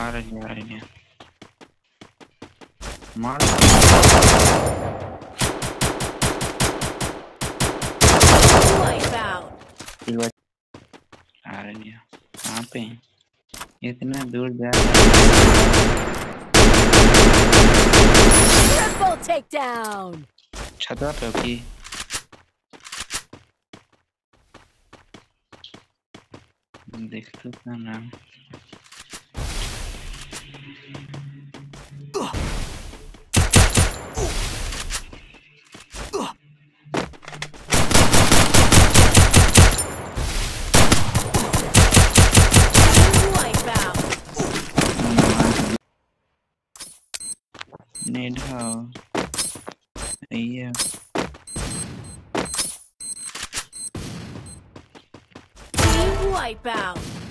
आ रही है मार Wipeout. आ रही है कहाँ पे हैं? इतना दूर जा रहा है Triple takedown. छतवा पे हो की देख तो क्या नाम Wipeout. नेड ये Wipeout.